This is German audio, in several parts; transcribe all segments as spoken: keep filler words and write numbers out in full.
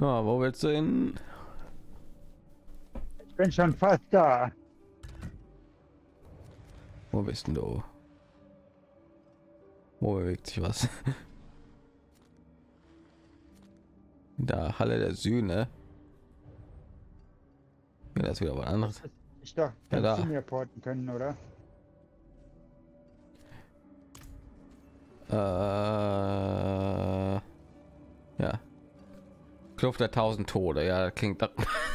Ja, wo willst du hin? Ich bin schon fast da. Wo bist denn du? Wo bewegt sich was? Da, Halle der Sühne. Ja, das ist wieder was anderes. Ich dachte, Ja, dass da. sie mir porten können, oder? Äh, ja. Kluft der tausend Tode. Ja, das klingt.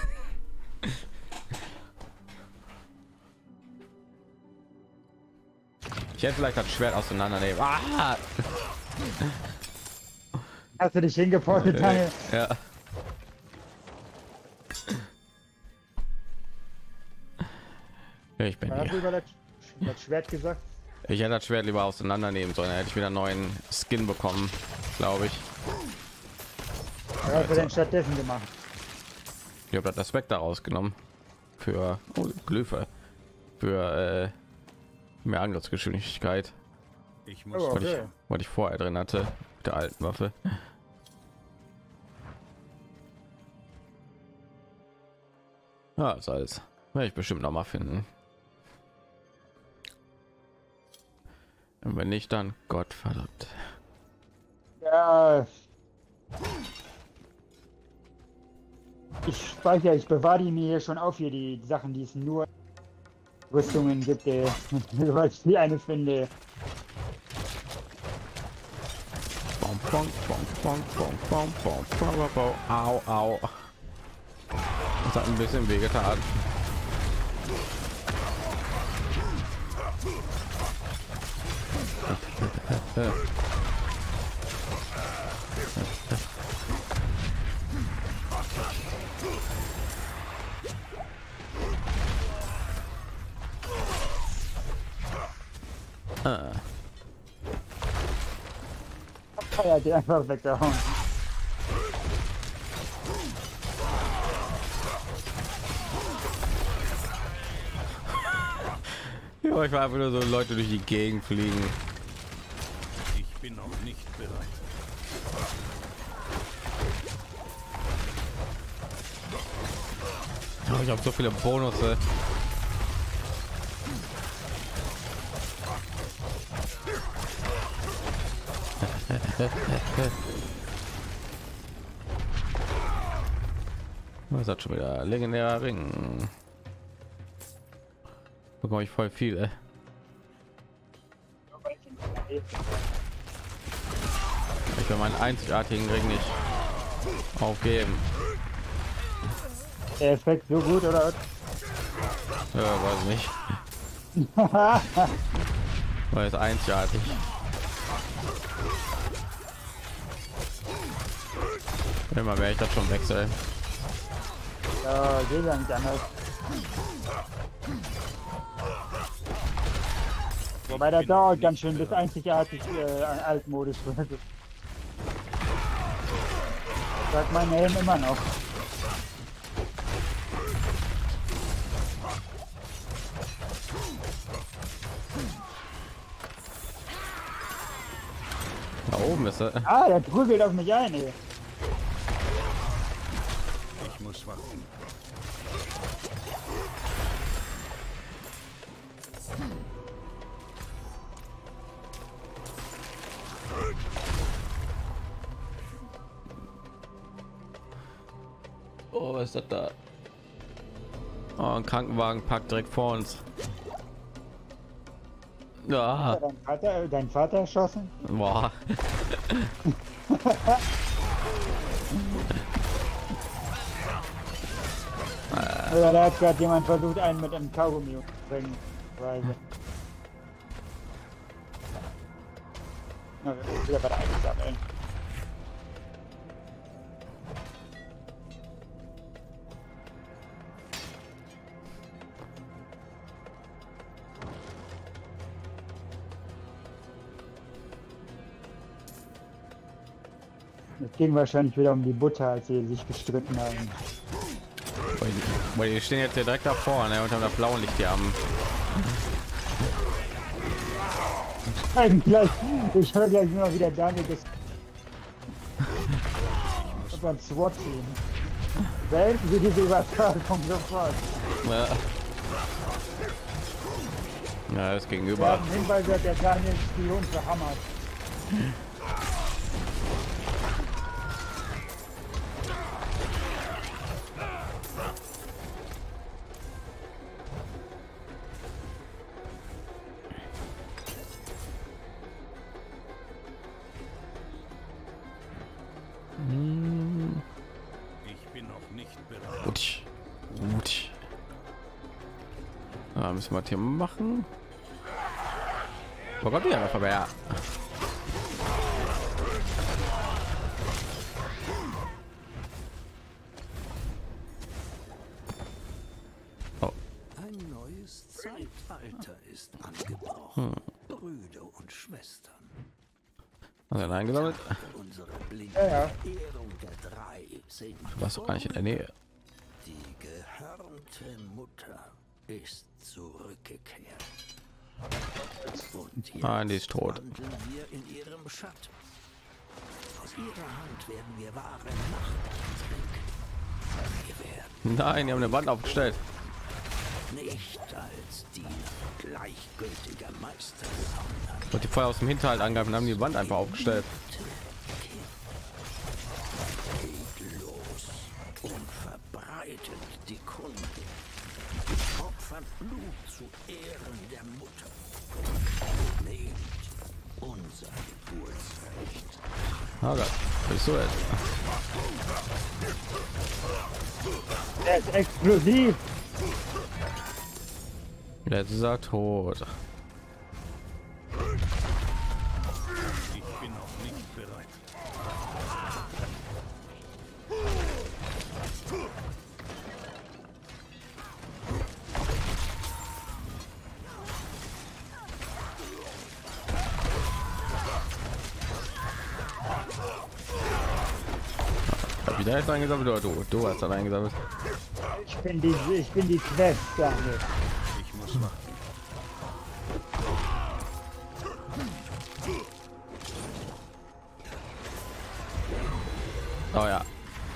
Ich hätte vielleicht das Schwert auseinandernehmen. Ah! Hast du dich hingeportet, Daniel? Ja. Ja, ich bin Was hast hier. du über das, das Schwert gesagt? Ich hätte das Schwert lieber auseinandernehmen sollen. Dann hätte ich wieder einen neuen Skin bekommen, glaube ich. Was hast du denn stattdessen gemacht? Ich habe das Aspekt daraus genommen für oh, Glyphe, für äh, mehr Angriffsgeschwindigkeit. Ich muss Oh, Was ich, okay. was ich vorher drin hatte mit der alten Waffe. Ja, das alles werde ich bestimmt noch mal finden. Und wenn nicht, dann Gott verdammt. Ja. Ich speichere, ich bewahre die mir hier schon auf, hier die Sachen, die es nur Rüstungen gibt, äh, weil ich die eine finde. Bom, bom, bom, bom, bom, bom, bom, bom, bom, bom. Au, au. Das hat ein bisschen wehgetan. Ah. Ja, die einfach weggehauen. Ja, ich war einfach nur so Leute durch die Gegend fliegen. Ich bin noch nicht bereit. Oh, ich habe so viele Bonusse. Was hat schon wieder legendärer Ring? Bekomme ich voll viele. Ich will meinen einzigartigen Ring nicht aufgeben. Der Effekt so gut, oder? Ja, weiß nicht. Weil es einzigartig. Immer werde ich das schon wechseln. Ja, geht ja nicht anders. Wobei der dauert ganz schön, bis einzigartig äh, ein Altmodus wird. Sagt mein Helm immer noch. Da oben ist er. Ah, der prügelt auf mich ein, ey. Ich muss warten. Oh, was ist das da? Oh, ein Krankenwagen packt direkt vor uns. Ja, Hat dein Vater, äh, dein Vater erschossen? boah. Oder da hat gerade jemand versucht, einen mit einem Kaugummi umzubringen. Weise. Na, wir müssen wieder bei der einsammeln. Es ging wahrscheinlich wieder um die Butter, als sie sich gestritten haben. Weil die, weil die stehen jetzt hier direkt da vorne und haben das blaue Licht hier am. Eigentlich, ich höre gleich nur noch wieder Daniel das. Aber ein SWAT-Team. Beenden Sie diese Übertragung sofort. Ja, ja das Wir gegenüber. haben Hinweise, der Daniel Spion verhammert. Ich bin noch nicht bereit. Gut. Gut. Ah, müssen wir hier machen. Wo kommt die einfach vorbei? Ja. Oh. Ein neues Zeitalter ist angebrochen. Brüder und Schwestern. Also eingesammelt. Unsere blinde Ja, ja. Ehrung der drei sind Du warst doch gar nicht in der Nähe. die gehörnte Mutter ist zurückgekehrt. Und jetzt Nein, die ist tot. wandeln wir in ihrem Schatten. Aus ihrer Hand werden wir wahre Macht trinken. Wir werden Nein, die haben eine Wand aufgestellt. nicht als Diener gleichgültiger Meister, sondern Und die vorher aus dem Hinterhalt angreifen, haben die Wand einfach aufgestellt. geht los und verbreitet die Kunde. Opfert Blut zu Ehren der Mutter. Nehmt unser Geburtsrecht. Ah Gott, bist du jetzt? Der ist explosiv. Jetzt ist er tot. Ich bin noch nicht bereit. Hab ich da jetzt eingesammelt oder du? Du hast dann eingesammelt. Ich bin die, ich bin die Quest, Daniel. Ich muss warten. Oh ja.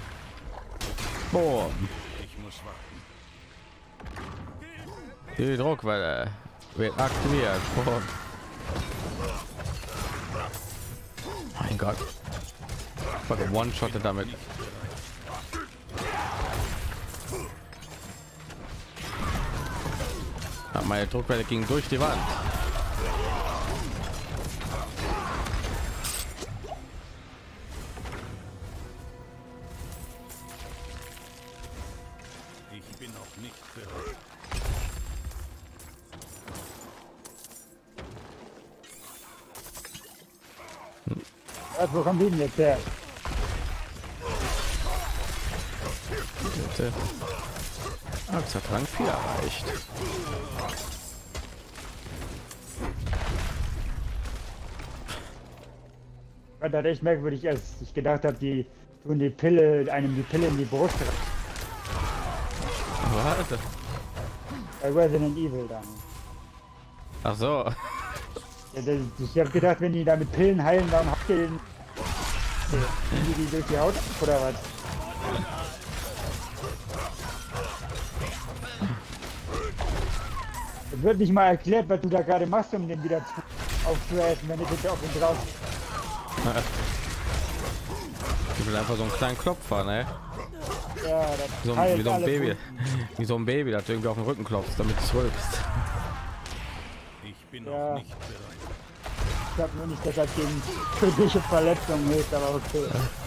Boom. Ich muss warten. Die Druckwelle wird aktiviert. Boom. Mein Gott. Ich war one-shottet damit. Ja, meine Druckwelle ging durch die Wand. Ich bin noch nicht bereit. Was, wo kommen die denn jetzt her? Bitte. Ah, das hat Rang vier erreicht. Das hat echt merkwürdig, als ich gedacht habe, die tun die Pille, einem die Pille in die Brust rein. Warte. Bei Resident Evil dann. Ach so. Ja, das, ich habe gedacht, wenn die da mit Pillen heilen, warum habt ihr den... Die, die durch die Haut ab, oder was? Es wird nicht mal erklärt, was du da gerade machst, um den wieder zu, aufzuhelfen, wenn du bitte auf ihn drauf. Ich will einfach so einen kleinen Klopfer, ne? Ja, das So heilt wie so ein alle Baby. Wunden. Wie so ein Baby, das irgendwie auf den Rücken klopft, damit es rülpst. Ich bin Ja. noch nicht bereit. Ich glaube nur nicht, dass das gegen tödliche Verletzungen hilft, aber okay.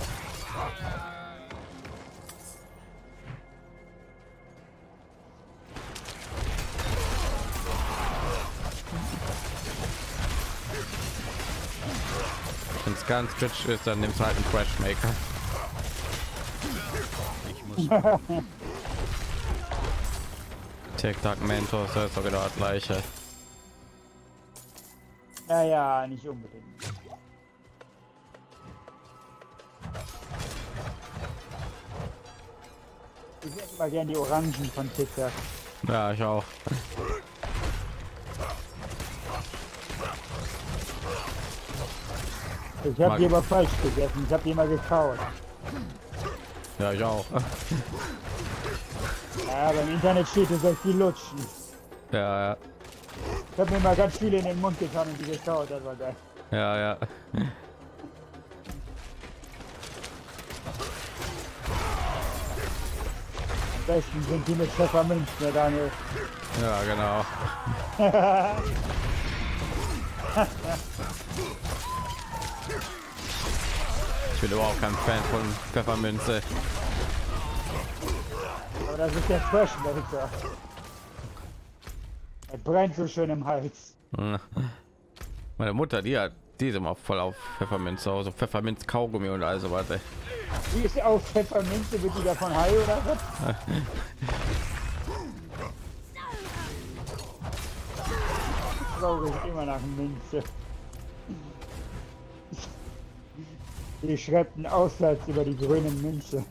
Wenn es ganz kritisch ist, dann nimmst du halt einen Crashmaker. Ich muss warten. TikTok Mentos, das ist doch genau das gleiche. Naja, nicht unbedingt. Ich hätte mal gern die Orangen von TikTok. Ja, ich auch. Ich habe Mag- die aber falsch gegessen. Ich habe die mal gekaut. Ja, ich auch. Ja, aber im Internet steht, du sollst die lutschen. Ja, ja, Ich habe mir mal ganz viele in den Mund getan und die geschaut, das war geil. ja, ja. Am besten sind die mit Pfefferminz, ne, Daniel. Ja, genau. Ich bin überhaupt kein Fan von Pfefferminze. Aber das ist der Fresh, der Wichser. Er brennt so schön im Hals. Meine Mutter, die hat diese mal voll auf Pfefferminz zu Hause, Pfefferminz Kaugummi und also weiter. Die ist auch Pfefferminze, wird die davon high oder was? Traurig immer nach Minze. Die schreibt einen Aufsatz über die grünen Münze.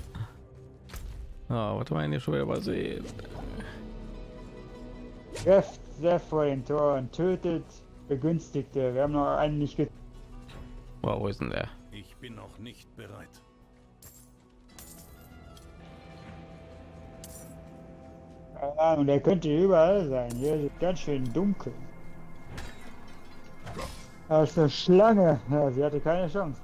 Ah, was meinen ihr schon wieder übersehen? Trefft sehr vor den Tor und tötet Begünstigte. Wir haben noch einen nicht getötet. Wow, wo ist denn der? Ich bin noch nicht bereit. Ja, und er könnte überall sein. Hier ist es ganz schön dunkel. Da ist eine Schlange. Ja, sie hatte keine Chance.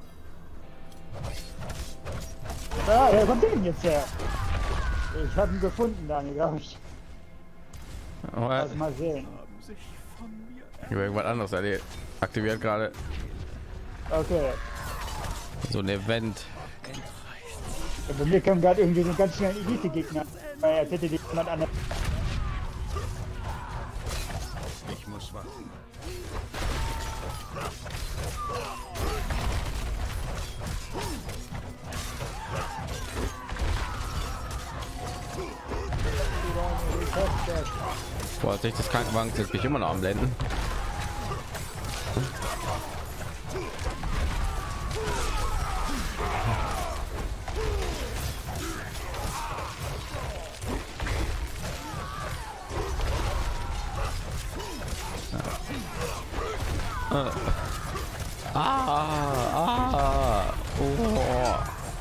Ah, wer kommt denn jetzt her? Ich habe ihn gefunden, Daniel, glaube ich. Oh, Lass mal sehen. Haben sich von mir ich habe irgendwas anderes erlebt. Aktiviert gerade Okay. so ein Event. Ja, bei mir kam gerade irgendwie so ein ganz schnell Elite-Gegner. Weil als hätte die jemand anders. Ich muss warten. Vorsicht, das Krankenwagen sind mich immer noch am Blenden. Ah, ah, oh.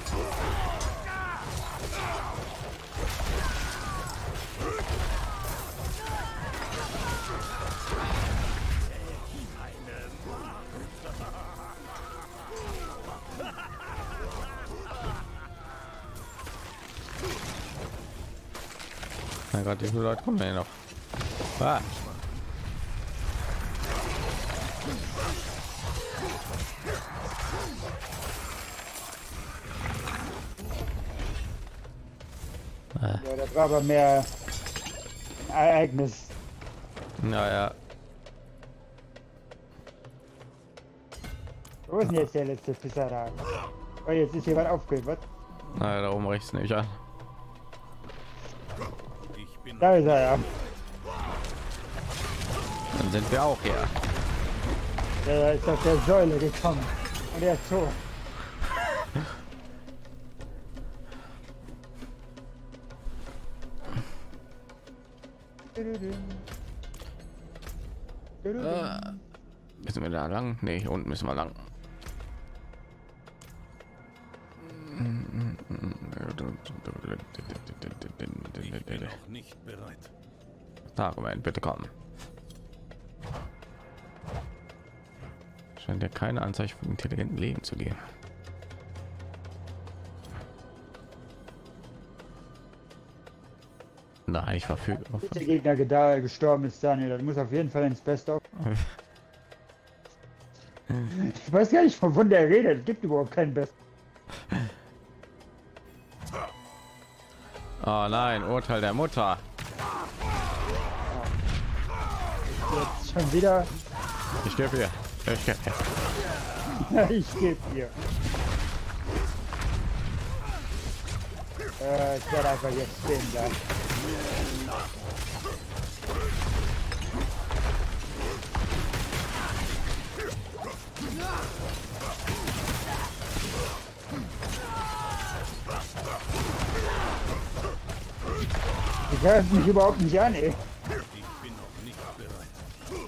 Mein Gott, wie viele Leute kommen hier noch? Ah. Ja, das war aber mehr ein Ereignis. Naja, Wo ist denn jetzt der letzte Fischer da? Oh, jetzt ist jemand aufgehört, was? naja, da oben rechts nicht an. Ich bin Da ist er ja. Dann sind wir auch hier. Der ist auf der Säule gekommen. Und er ist tot. Ah. Müssen wir da lang? Nee, hier unten müssen wir lang. Ich bin noch nicht bereit. Argument, bitte kommen. Scheint ja keine Anzeichen von intelligenten Leben zu geben. Nein, ich verfüge. Der Gegner da gestorben ist, Daniel. Das muss auf jeden Fall ins Beste. Ich weiß gar nicht, von der redet. Es gibt überhaupt keinen Best. Oh nein, Urteil der Mutter. Jetzt schon wieder. Ich gebe hier. Ich gebe hier. Ich gebe dir. Äh, ich werde einfach jetzt stehen bleiben. Die greifen mich überhaupt nicht an, ey. Ich bin noch nicht bereit.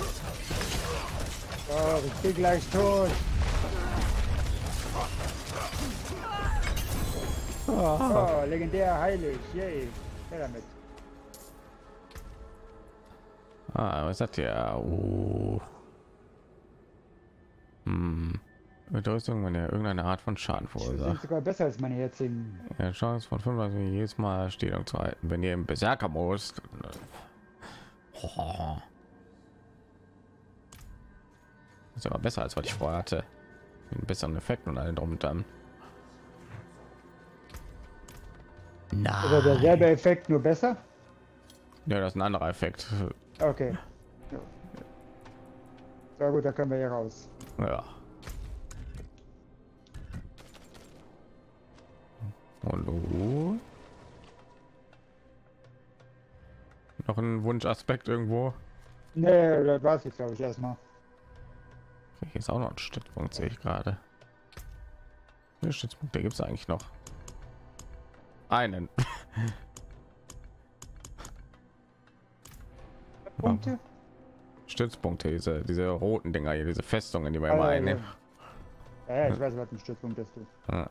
So, ich bin gleich tot. Oh, legendär heilig. Yay. Ja, damit. Ah, was hat der? Oh. Hm. Mit Rüstung, wenn er irgendeine Art von Schaden Die sind verursacht. sogar besser als meine jetzigen. Ja, Chance von fünfunddreißig jedes Mal Stellung zu halten. Wenn ihr im Berserker-Modus. Oh. Ist aber besser als was ich vorher hatte. Einen besseren Effekt und allen drum und dran. Also derselbe Effekt, nur besser? Ja, das ist ein anderer Effekt. Okay. Ja. So gut, da können wir hier raus. Ja. Hallo. Noch ein Wunschaspekt irgendwo. Nee, das war's jetzt, glaube ich, erstmal. Hier ist auch noch ein Stützpunkt, sehe ich gerade. Wie viele Stützpunkte gibt es eigentlich noch? Einen. Punkte? Stützpunkte, diese, diese roten Dinger hier, diese Festungen, die wir Ah, immer ja, einnehmen. Ja, ja, ich weiß, was ein Stützpunkt ist. Du. Ja.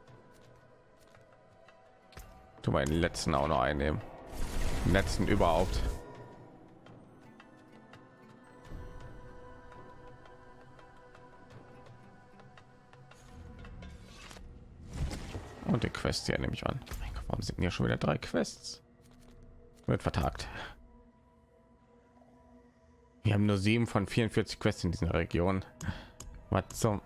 Tu mal den letzten auch noch einnehmen. Den letzten überhaupt. Und die Quest hier nehme ich an. Mein Gott, warum sind hier schon wieder drei Quests? Wird vertagt. Wir haben nur sieben von vierundvierzig Quests in dieser Region. Was zum?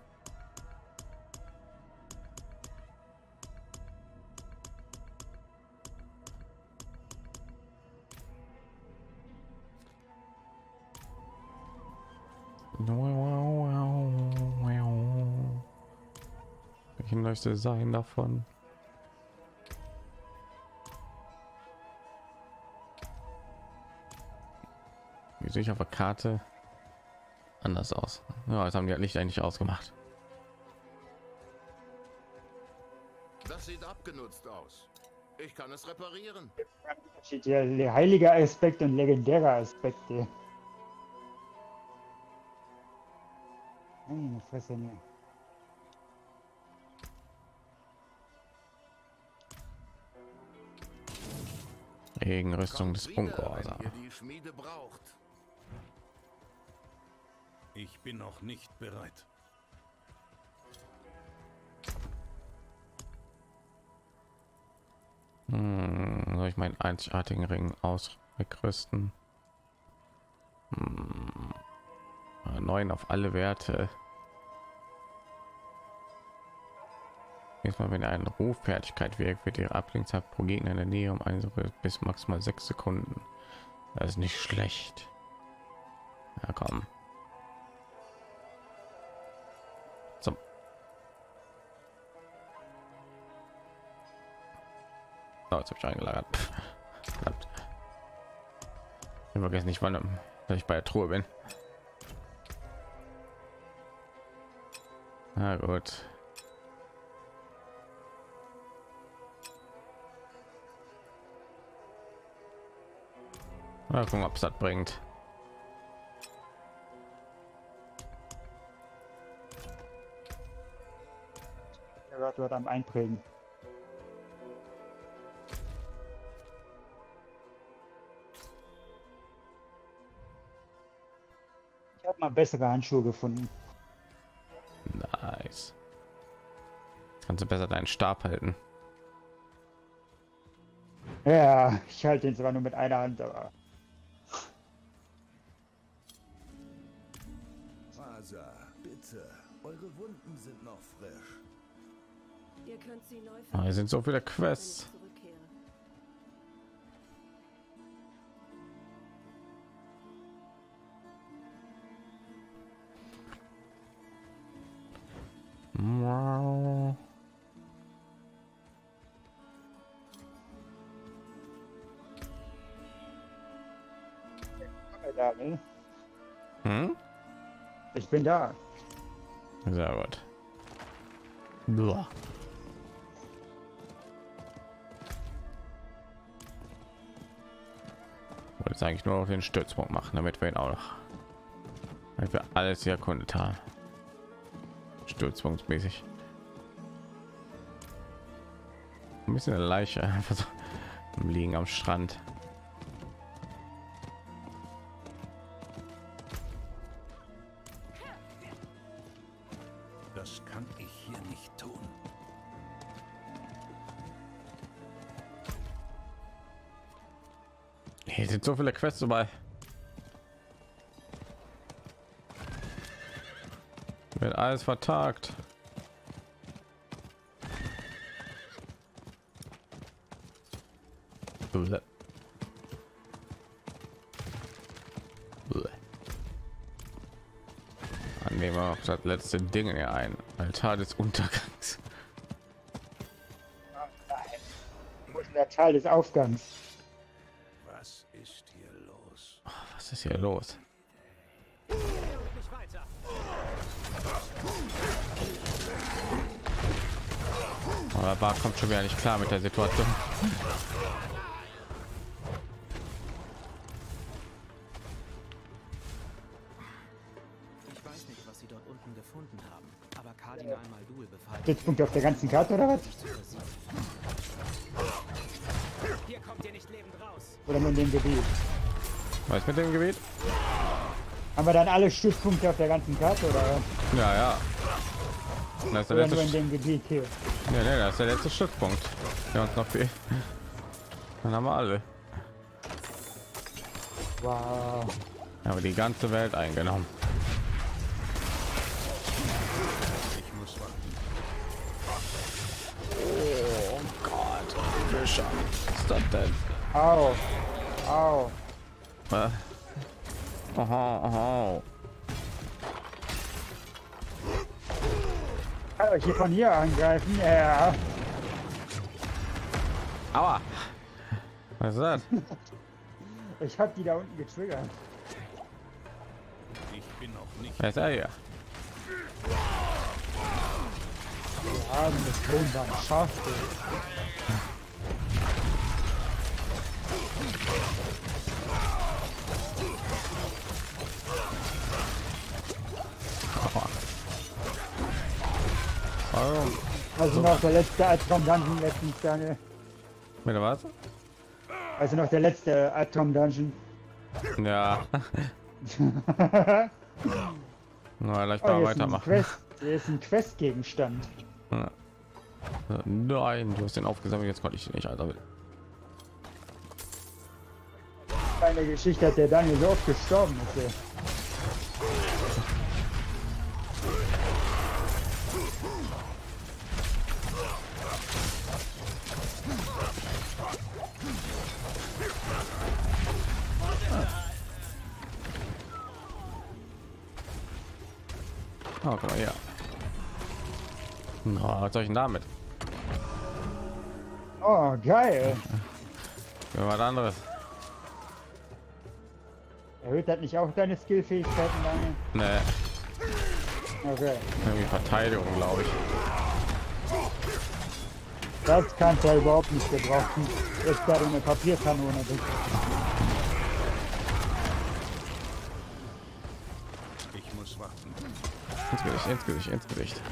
Welchen möchte sein davon? Wie sehe ich auf der Karte anders aus? Ja, das haben die halt Licht eigentlich ausgemacht. Das sieht abgenutzt aus. Ich kann es reparieren. Steht hier der heilige Aspekt und legendäre Aspekte. Meine Fresse, ne. Regenrüstung des Kommt wieder, Bunkers. wenn ihr die Schmiede braucht. Ich bin noch nicht bereit. Hm, soll ich meinen einzigartigen Ring ausrüsten? Hm, neun auf alle Werte. Jetzt mal, wenn er eine Ruffertigkeit wirkt, wird ihre Ablenkzeit pro Gegner in der Nähe um eine bis maximal sechs Sekunden. Das ist nicht schlecht. Ja, komm. So. So, jetzt habe ich eingelagert. Verdammt. Ich vergesse nicht, wann dass ich bei der Truhe bin. Na gut. Mal gucken, ob es das bringt. Der wird dort am Einprägen. Ich habe mal bessere Handschuhe gefunden. Nice. Kannst du besser deinen Stab halten? Ja, ich halte den zwar nur mit einer Hand, aber Asa, bitte. Eure Wunden sind noch frisch. Ihr könnt sie neu Ah, hier sind so viele Quests. zurückkehren. Wow. da, ne? Hm? Ich bin da. Sehr gut. Blah. Wollte jetzt eigentlich nur noch den Stützpunkt machen, damit wir ihn auch noch, damit wir alles hier erkundet haben. Stützpunktmäßig. Ein bisschen eine Leiche einfach so am liegen am Strand. Das kann ich hier nicht tun. Hier sind so viele Quests dabei. Wird alles vertagt. Bleh. Bleh. Nehmen wir auch das letzte Ding hier ein. Altar des Untergangs. Wo ist denn der Teil des Aufgangs? Was ist hier los? Oh, was ist hier los? Aber Bar kommt schon wieder nicht klar mit der Situation. Ich weiß nicht, was sie dort unten gefunden haben, aber Kardinal Maldul befahl, Stützpunkt auf der ganzen Karte oder was? hier kommt ihr nicht lebend raus. Oder nur in dem Gebiet? Was mit dem Gebiet? Haben wir dann alle Stützpunkte auf der ganzen Karte oder was? Ja, ja. Das ist der Oder letzte nur in Sch- dem Gebiet hier? nee, nee, das ist der letzte Stützpunkt. Der uns noch fehlt. Dann haben wir alle. Wow. Aber die ganze Welt eingenommen. Ich muss warten. Oh Gott, Fischer. Was ist das denn? Au. Au. Äh. Aha, aha. Kann euch hier von hier angreifen? Ja. Aua. Was ist das? Ich hab die da unten getriggert. Ich bin noch nicht. Wer ist er hier? Wir haben das Kronband scharf. Warum? Also noch der letzte Atom Dungeon letztens, Daniel. Mit was? Also noch der letzte Atom Dungeon. Ja. Na, lass Oh, mal hier ist ein weitermachen. Quest, hier ist ein Questgegenstand. Ja. Nein, du hast den aufgesammelt, jetzt konnte ich den nicht, Alter. Eine Geschichte, hat der Daniel so oft gestorben ist. ey. Oh, guck mal hier. Oh, was soll ich denn damit? Oh, geil. Ja, was anderes. Erhöht das nicht auch deine Skillfähigkeiten, Daniel? Nee, Okay. irgendwie Verteidigung, glaube ich. Das kannst du ja überhaupt nicht gebrauchen. Jetzt da du eine Papierkanone bist. Ich muss warten. Ins Gesicht, ins Gesicht, ins Gesicht.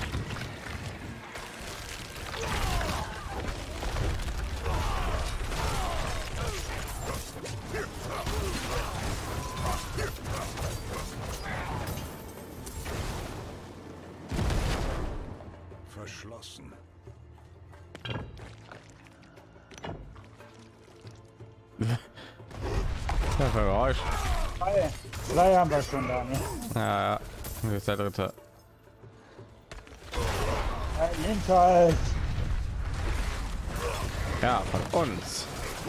Verschlossen. Ja, für Geräusch. Zwei, zwei haben wir schon, Daniel. Ja, ja. Das ist der dritte. Ein Hinterhalt. Ja, von uns.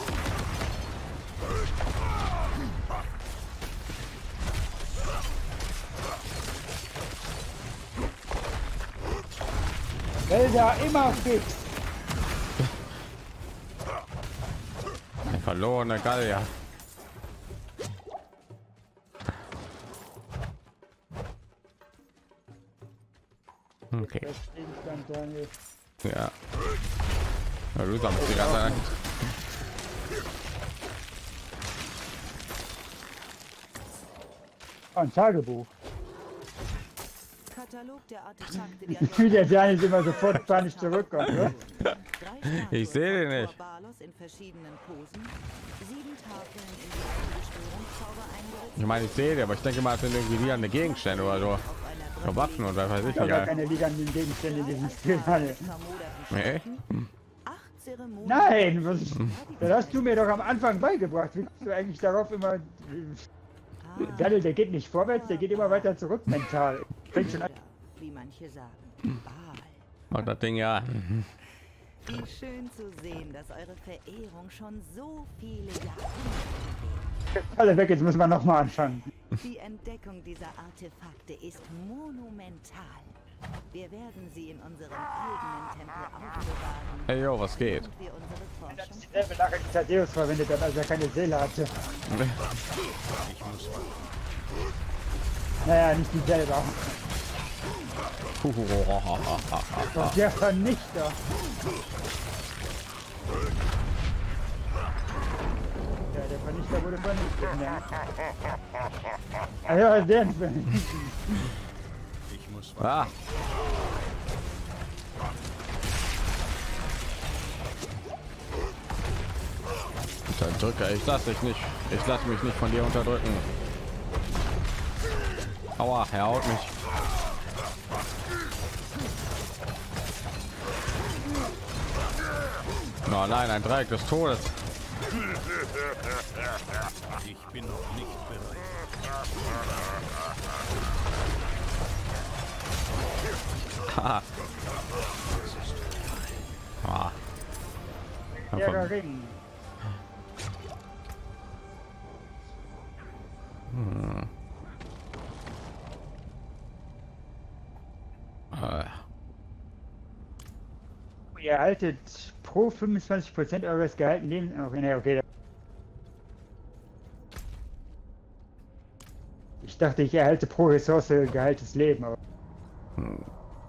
Wälder immer fix. Der verlorene Gallier. Okay. Das Gegenstand, Daniel. Ja. Ja, du sammelst die ganze Zeit. Oh, ein Tagebuch. Katalog der Artefakte, die Wie der Daniel immer sofort panisch zurückkommt, ne? Ich sehe den nicht. Balos in verschiedenen Posen, sieben Tafeln, in denen Beschwörungszauber eingeritzt Ich meine, ich sehe die, aber ich denke mal, es sind irgendwie die an der Gegenstände oder so. Ja, Waffen oder was weiß ich, Ich habe egal. keine liegenden Gegenstände in diesem Spiel. Mann. Nee. acht Zeremonien. Nein, was, das hast du mir doch am Anfang beigebracht. Wie kommst du eigentlich darauf immer... Daddel, der geht nicht vorwärts, der geht immer weiter zurück mental. Fängt schon an. Wie manche sagen. Baal. Mach das Ding ja. Wie schön zu sehen, dass eure Verehrung schon so viele Jahre Alle weg, jetzt müssen wir noch mal anfangen. Die Entdeckung dieser Artefakte ist monumental. Wir werden sie in unserem eigenen Tempel aufbewahren. Hey, yo, was geht? Und wir unsere Das Forschung ist dieselbe Lache, die Thaddeus verwendet hat, als er keine Seele hatte. Ich muss warten. Naja, nicht dieselbe. Doch der Vernichter. Ja, der Vernichter wurde vernichtet. Ne? Ah ja, der ist vernichtet. Ich muss warten. Ah. Unterdrücke, ich lasse dich nicht. Ich lasse mich nicht von dir unterdrücken. Aua, er haut mich. Oh nein, ein Dreieck des Todes. Ich bin noch nicht bereit. Haha. Ah. Der Ring. Hm. Ah. Ihr erhaltet pro fünfundzwanzig Prozent eures gehaltenen Lebens. Okay, nee, okay. Ich dachte, ich erhalte pro Ressource gehaltenes Leben. Aber Hm.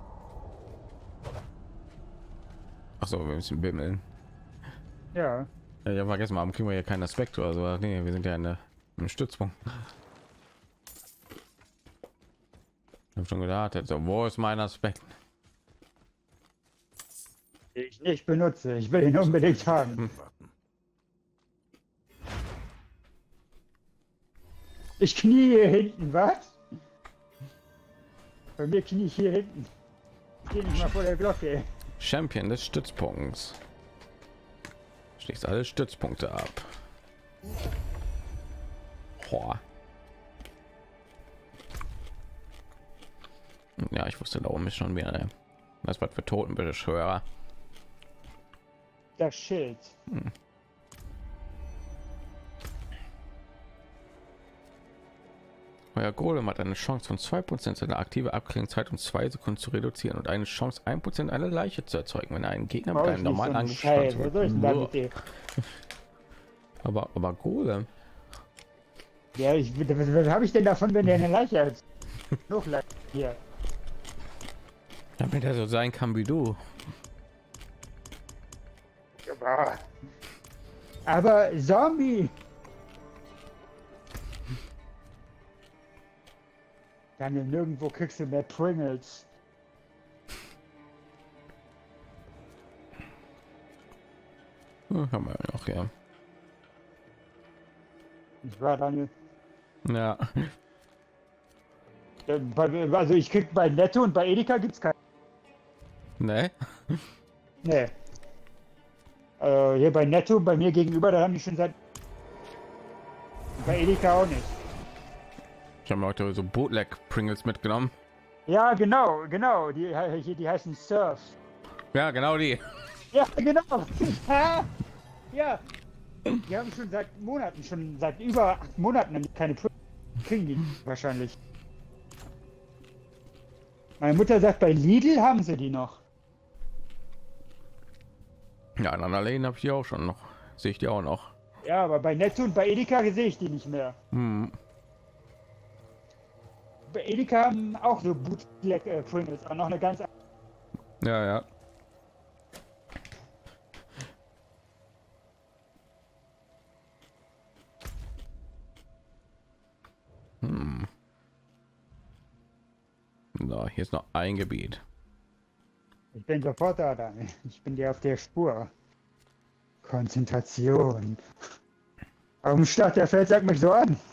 Ach so, wir müssen bimmeln. ja. Ja, ich hab vergessen, warum kriegen wir hier keinen Aspekt oder so. Nee, wir sind ja in der, im Stützpunkt. Ich habe schon gedacht, also, wo ist mein Aspekt? Ich nicht benutze. Ich will ihn unbedingt haben. Ich knie hier hinten, was? Bei mir knie ich hier hinten. Ich geh nicht mal vor der Glocke. Champion des Stützpunkts. Schließt alle Stützpunkte ab. Boah. Ja, ich wusste, da oben ist schon wieder. Das war für Totenbeschwörer. Das Schild. Hm. Euer Golem hat eine Chance von zwei Prozent seiner aktive Abklingzeit um zwei Sekunden zu reduzieren und eine Chance ein Prozent eine Leiche zu erzeugen, wenn er einen Gegner mit einem normalen Angriff startet. Aber aber Golem. Ja, ich, was, was habe ich denn davon, wenn der eine Leiche hat? Noch Leiche hier. Damit er so sein kann wie du. Aber, aber Zombie. Dann nirgendwo kriegst du mehr Pringles. Hm, haben wir noch, ja. Ich war dann. Ja. Äh, bei, also ich krieg bei Netto und bei Edeka gibt's kein. Ne? Nee. Äh, hier bei Netto, bei mir gegenüber, da haben die schon seit. Bei Edeka auch nicht. Ich habe heute so Bootleg Pringles mitgenommen. Ja, genau, genau. Die, die, die heißen Surf. Ja, genau die. Ja, genau. Ja. Die haben schon seit Monaten, schon seit über acht Monaten keine Pringles. Kriegen die wahrscheinlich. Meine Mutter sagt, bei Lidl haben sie die noch. Ja, in anderen Läden habe ich die auch schon noch. Sehe ich die auch noch. Ja, aber bei Netto und bei Edeka sehe ich die nicht mehr. Hm. Bei Edeka haben auch so Bootleg äh, Pringles, aber noch eine ganz. Ja, ja. Hm. So, hier ist noch ein Gebiet. Ich bin sofort da, Daniel. Ich bin dir auf der Spur. Konzentration. Warum starrt der Feldsack mich so an?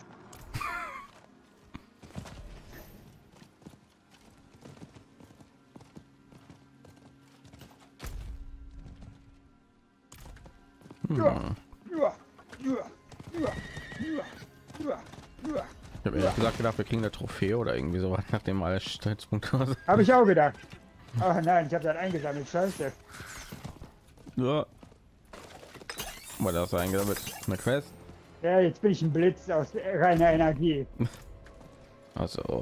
Hm. Ja, ja, ja, ja, ja, ja, ja. Ich habe ehrlich gesagt gedacht, wir kriegen eine Trophäe oder irgendwie sowas, nachdem alle Stützpunkte. Habe ich auch gedacht. Ach nein, ich habe das eingesammelt. Scheiße. Ja. War das eingesammelt? Eine Quest? Ja, jetzt bin ich ein Blitz aus reiner Energie. Also.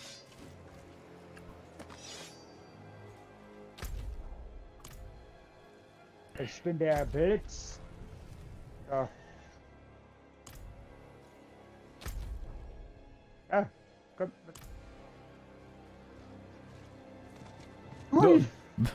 Ich bin der Blitz. Ja. Ah, komm. Hui.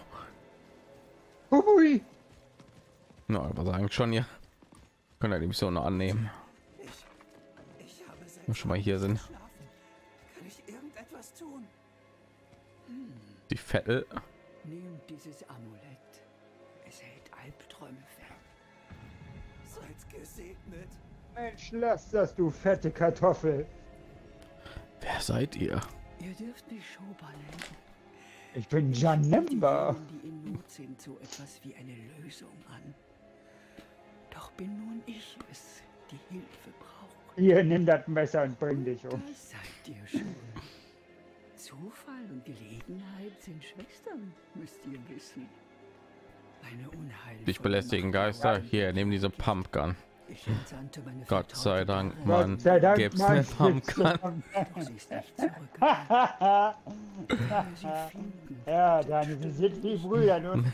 Hui. Na, no, was eigentlich schon hier. Können wir die Mission noch annehmen. Ich, ich habe Wenn wir selbst schon mal hier sind. geschlafen. Kann ich irgendetwas tun? Die Vettel. Nehmt dieses Amulett. Es hält Albträume fern. Seid gesegnet. Mensch, lass das, du fette Kartoffel. Wer seid ihr? Ihr dürft mich Schoba nennen. Ich bin Janemba. Die in Not sind, so etwas wie eine Lösung an. Doch bin nun ich es, die Hilfe braucht. Hier, nimm das Messer und bring dich um. Das seid ihr schon. Zufall und Gelegenheit sind Schwestern, müsst ihr wissen. Eine Unheil. Dich belästigen Geister. Hier, nehmen diese Pumpgun. Ich entsandte meine Gott sei Dank, vertraute Mann. Gott sei Dank, Gibt's mein eine Pumpgun. Doch sie ist nicht zurückgekommen. Möge sie finden. Ja, Daniel, wir sind wie Brüder nun.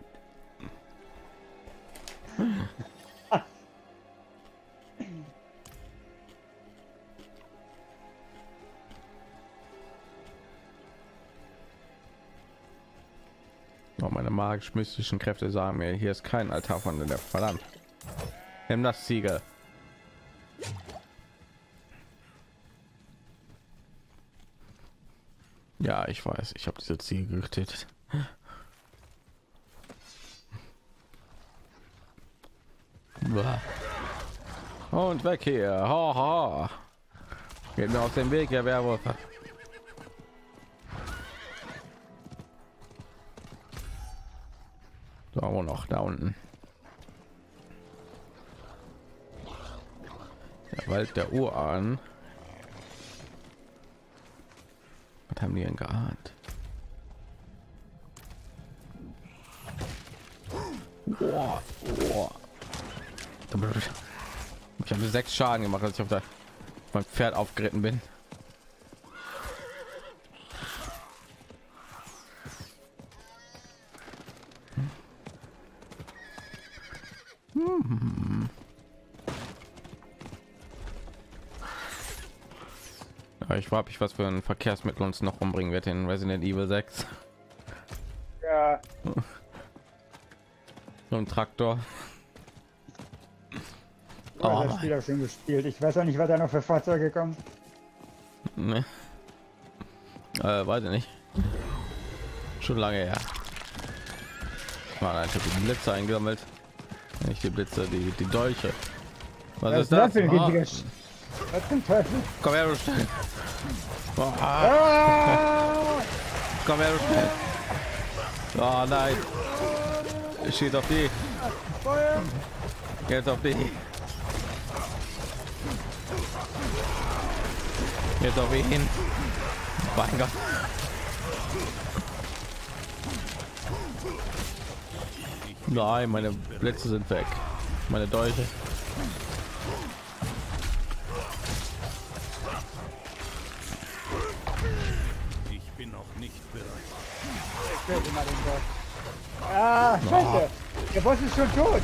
Oh, meine magisch-mystischen Kräfte sagen mir, hier ist kein Altar von der verdammt. Nimm das Siegel. Ja, ich weiß, ich habe diese Ziegel getötet. Und weg hier. Ha, ha. Geht mir aus dem Weg, ja, Werwolf. Da wo noch da unten. Der Wald der Urahn. Was haben die denn geahnt? Boah, boah. Ich habe sechs Schaden gemacht, als ich auf der mein Pferd aufgeritten bin. Hm. Ja, ich frage mich, was für ein Verkehrsmittel uns noch umbringen wird in Resident Evil sechs. Ja. So ein Traktor. Oh, Oh, das Spiel auch schon gespielt. Ich weiß auch nicht, was da noch für Fahrzeuge kommen. ne. Äh, weiß ich nicht. Schon lange her. Mal einfach die Blitze eingesammelt. Nicht die Blitze, die die Dolche. Was Was ist das? für ein Ah, riesiger Sch- Was zum Teufel? komm her, du schnell. Oh, ah, Ah! komm her, du schnell. Oh nein. Schieß auf die. Feuer! Jetzt auf die. Jetzt auf ihn. Mein Gott. Nein, meine Blitze sind weg. Meine Dolche. Ich bin noch nicht bereit. Ich töte mal den Boss. Ah, scheiße! Der Boss ist schon tot!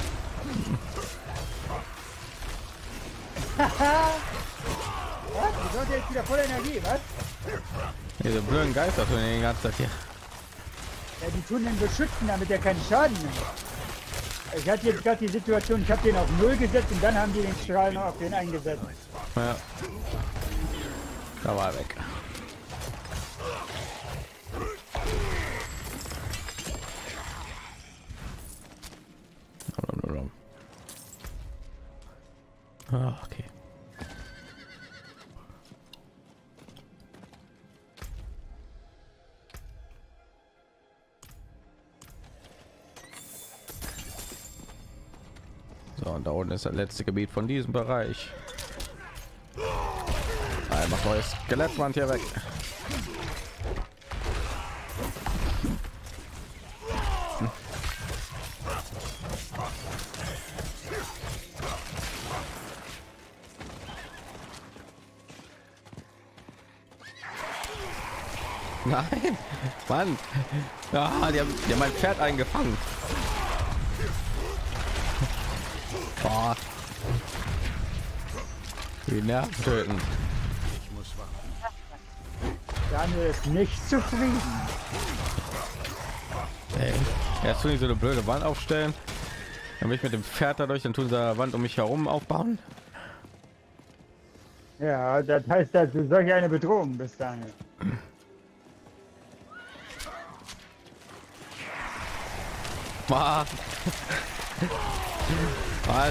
Was? Du sollst jetzt wieder voll Energie, was? Diese blöden Geister tun den ganzen Tag hier. Ja, die tun den beschützen, damit er keinen Schaden nimmt. Ich hatte jetzt gerade die Situation, ich habe den auf Null gesetzt und dann haben die den Strahl noch auf den eingesetzt. Ja. Da war er weg. Ah, okay. So, und da unten ist das letzte Gebiet von diesem Bereich. Einfach neues Skelettwand hier weg. Nein, Mann. Ja, die haben, die haben mein Pferd eingefangen. Boah. Die Nerven töten. Ich muss warten. Daniel ist nicht zufrieden. Ey, erst tun die so eine blöde Wand aufstellen, dann bin ich mit dem Pferd dadurch, dann tun sie eine Wand um mich herum aufbauen. Ja, das heißt, dass du solch eine Bedrohung bist, Daniel. Mann. Mann.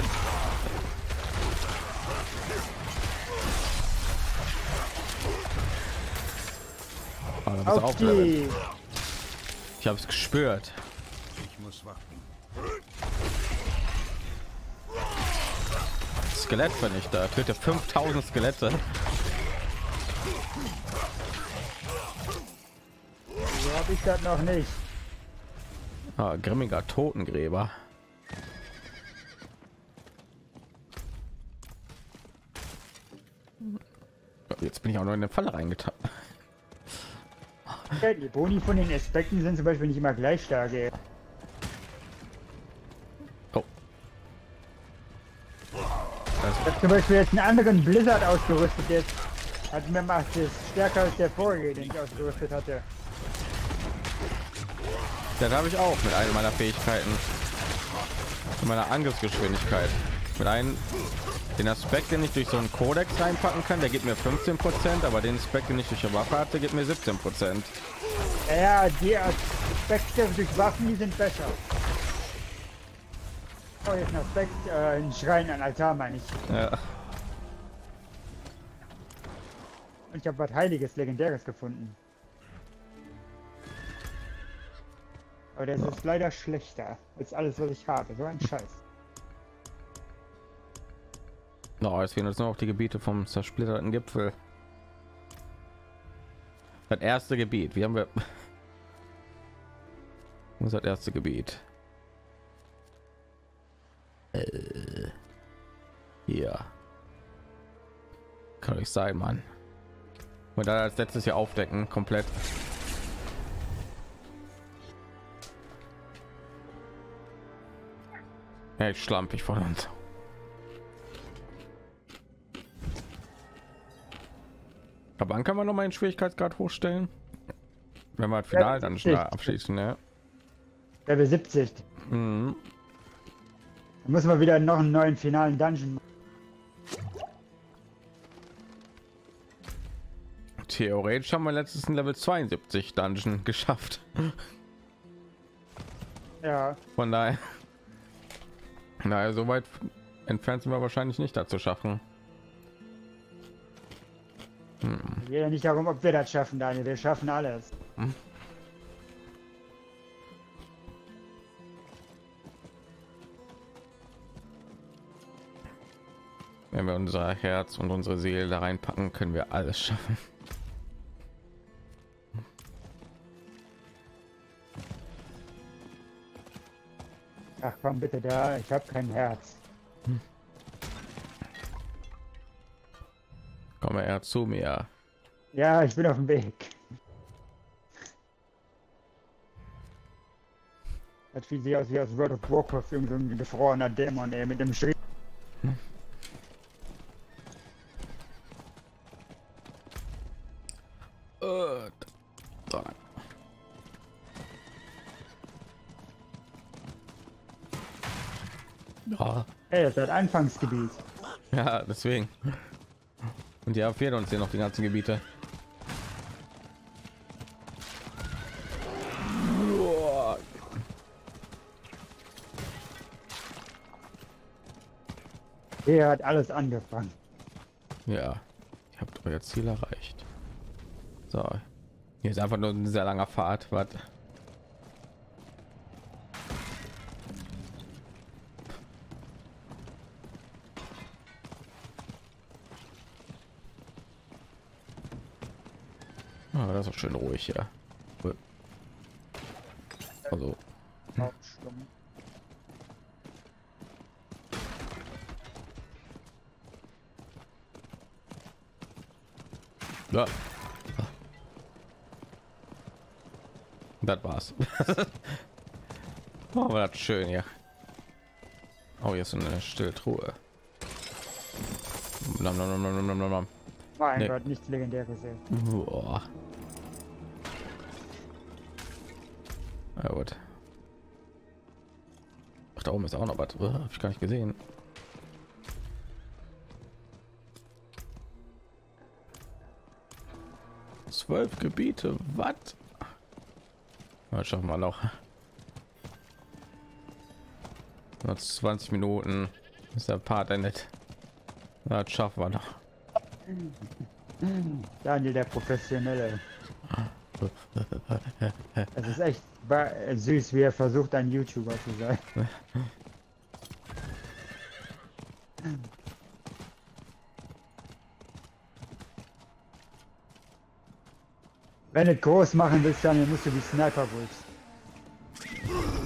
Oh, da bist du Auf aufgelevelt. die! Ich habe es gespürt. Ich muss warten. Skelettvernichter, töte fünftausend Skelette. So habe ich das noch nicht. Ah, grimmiger Totengräber. Jetzt bin ich auch noch in eine Falle reingetappt. Ja, die Boni von den Aspekten sind zum Beispiel nicht immer gleich stark. Ey. Oh. Ich habe zum Beispiel jetzt einen anderen Blizzard ausgerüstet. Jetzt hat mir macht es stärker als der vorige, den ich ausgerüstet hatte. Das habe ich auch mit einer meiner Fähigkeiten. Mit meiner Angriffsgeschwindigkeit. Mit einem den Aspekt, den ich durch so einen Kodex reinpacken kann, der gibt mir fünfzehn Prozent, aber den Aspekt, den ich durch eine Waffe hatte, gibt mir siebzehn Prozent. Ja, die Aspekte durch Waffen, die sind besser. Oh, jetzt ein Aspekt, äh, ein Schrein, ein Altar, meine ich. Ja. Und ich habe was Heiliges, Legendäres gefunden. Aber das ist leider schlechter als alles, was ich habe. So ein Scheiß. No, es fehlen uns nur noch die Gebiete vom zersplitterten Gipfel. Das erste Gebiet. Wie haben wir? Wo ist das erste Gebiet? Äh, hier. Kann ich sein, Mann. Und dann als letztes hier aufdecken, komplett. Hey, schlampig von uns. Aber wann kann man noch mal einen Schwierigkeitsgrad hochstellen? Wenn wir das Final dann schnell abschließen, ja. Level siebzig. Mhm. Dann müssen wir wieder noch einen neuen finalen Dungeon machen. Theoretisch haben wir letztes ein Level zweiundsiebzig Dungeon geschafft. Ja. Von daher, naja, so weit entfernt sind wir wahrscheinlich nicht dazu schaffen. Hm. Geht ja nicht darum, ob wir das schaffen, Daniel. Wir schaffen alles. Hm. Wenn wir unser Herz und unsere Seele da reinpacken, können wir alles schaffen. Ach komm bitte da, ich habe kein Herz. Komm er zu mir. Ja, ich bin auf dem Weg. Das sieht sich aus wie aus World of Warcraft, irgend so ein gefrorener Dämon, ey, mit dem Schritt. Äh, so. Ja. Hey, das ist das Anfangsgebiet. Ja, deswegen. Und ja, fehlen uns hier noch die ganzen Gebiete. Hier hat alles angefangen. Ja, ihr habt euer Ziel erreicht. So, hier ist einfach nur ein sehr langer Pfad. Was? Ah, das ist auch schön ruhig, ja. Also, ja. Das war's. Oh, war das schön, ja. Oh, hier ist so eine Stilltruhe. Blam, blam, blam, blam, blam, blam. Mein Nee. Gott, nichts Legendäres. Ey. Boah. Na gut. Ach, da oben ist auch noch was. Oh, hab ich gar nicht gesehen. Zwölf Gebiete, was? Das schaffen wir noch. Noch zwanzig Minuten ist der Part endet. Das schaffen wir noch. Daniel, der Professionelle. Es ist echt wa- süß, wie er versucht, ein YouTuber zu sein. Wenn du groß machen willst, dann musst du die Sniper Wolves.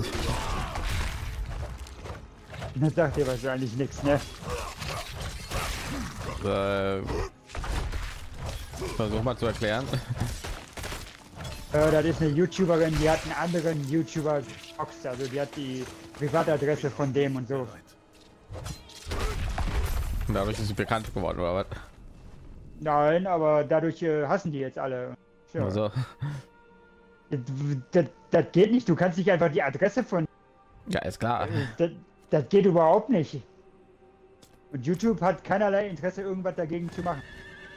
Das sagt dir wahrscheinlich nichts, ne? Äh, versuch mal zu erklären. Äh, das ist eine YouTuberin, die hat einen anderen YouTuber geboxt, also die hat die Privatadresse von dem und so. Und dadurch ist sie bekannt geworden, oder was? Nein, aber dadurch äh, hassen die jetzt alle. Ja. Also, Das, das, das geht nicht, du kannst nicht einfach die Adresse von... ja, ist klar. Das, das geht überhaupt nicht. Und YouTube hat keinerlei Interesse, irgendwas dagegen zu machen.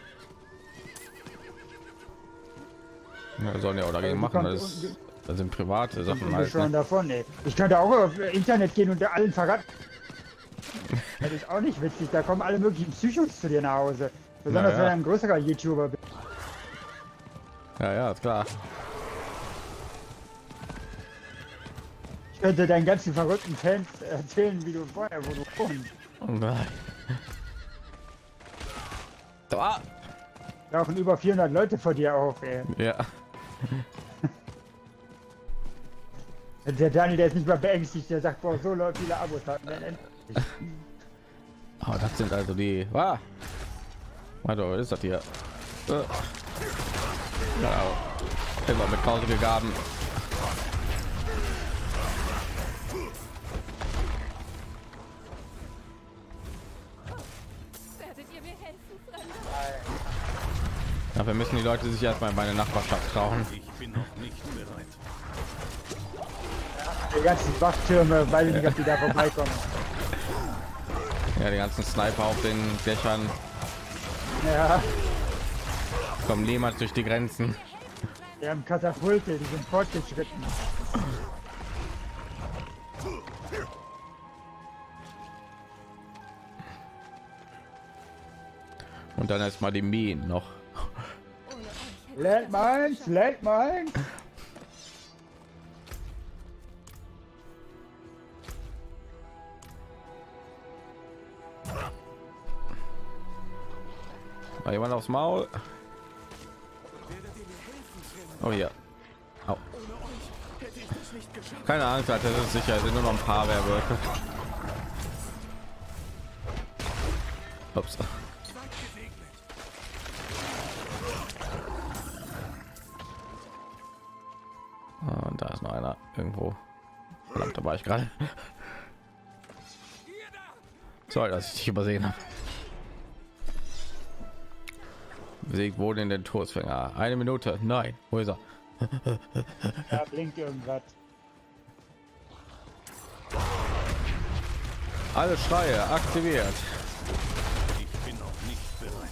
Ja, sollen ja auch dagegen machen. Das, ist, das sind private Sachen Ich halt. schon Ne? davon, ey. Ich könnte auch auf Internet gehen und allen verraten. Das ist auch nicht witzig, da kommen alle möglichen Psychos zu dir nach Hause. Besonders Ja, ja. wenn du ein größerer YouTuber bist. Ja, ja, ist klar. Ich könnte deinen ganzen verrückten Fans erzählen, wie du vorher, wo du wohnst. Oh nein. Da. Tauchen über vierhundert Leute vor dir auf, ey. Ja. Der Daniel, der ist nicht mal beängstigt, der sagt, boah, so Leute, viele Abos hatten wir endlich. Oh, das sind also die. Ah. Warte, was ist das hier? Äh. Genau. Immer mit grausige Gaben. Werdet ihr mir helfen, Fremde? Ja, wir müssen die Leute sich erstmal in meine Nachbarschaft trauen. Ich bin noch nicht bereit. Die ganzen Wachtürme, weil ich nicht, ob die da vorbeikommen. Ja, die ganzen Sniper auf den Dächern Ja, kommen niemals durch die Grenzen. die haben Katapulte, die sind fortgeschritten. Und dann erst mal die Minen noch. Landmines, Landmines. Mal jemand aufs Maul. Oh ja. Au. Keine Angst, Alter, das ist sicher. Es sind nur noch ein paar Werwölfe. Ups. Ah, und da ist noch einer irgendwo. Verdammt, da war ich gerade. Sorry, dass ich dich übersehen habe. Besiegt wurde in den Todesfänger. Eine Minute. Nein, wo ist er? Da blinkt irgendwas. Alle Schreie aktiviert. Ich bin noch nicht bereit.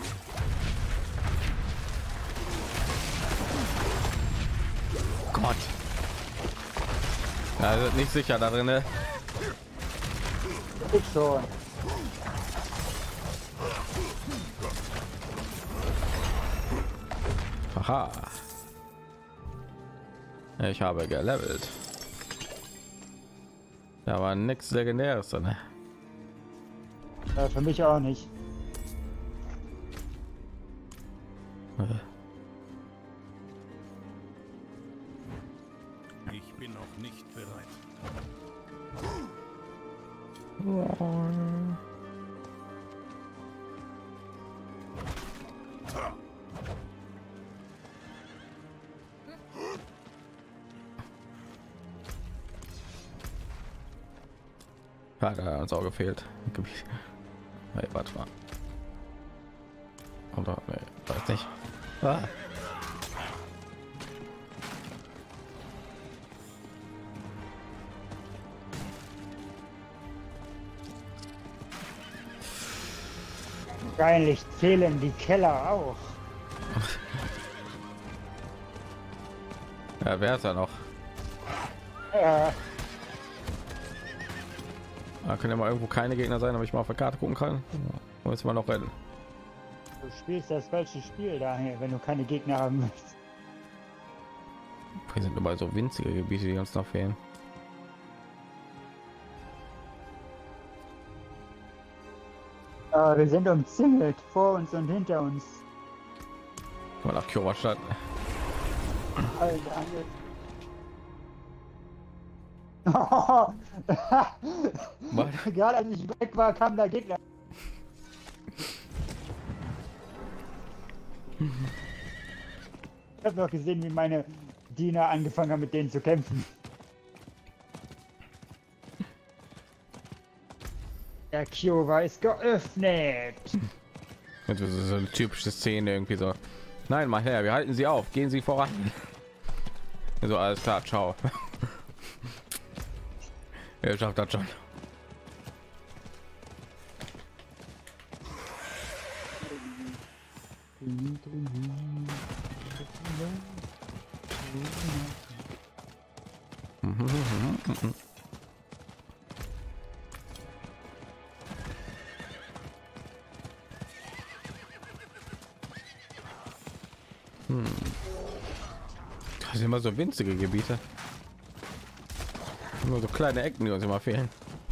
Gott. Ja, also nicht sicher da drin. Ne? Ich schon. Aha. Ich habe gelevelt. Da war nichts Legendäres drin. Äh, für mich auch nicht. Ich bin noch nicht bereit. Ja, da hat uns auch gefehlt. Hey, warte mal. Oder nee, weiß nicht. Ah. Wahrscheinlich zählen die Keller auch. Ja, wer ist da noch? Ja, Da können ja mal irgendwo keine Gegner sein, aber ich mal auf der Karte gucken kann. Wo ist man noch rennen? du spielst das falsche Spiel daher, wenn du keine Gegner haben möchtest. Hier sind überall so winzige Gebiete, die uns noch fehlen. Äh, wir sind umzingelt, vor uns und hinter uns. Mal nach Kyowa Stadt. Alter, gerade als ich weg war, kam der Gegner. Ich habe noch gesehen, wie meine Diener angefangen haben, mit denen zu kämpfen. Der Kyowa ist geöffnet. Das ist so eine typische Szene irgendwie so. Nein, mein Herr, wir halten Sie auf. Gehen Sie voran. Also alles klar, ciao. Er schafft das schon. Hm. Das sind immer so winzige Gebiete. Nur so kleine Ecken, die uns immer fehlen.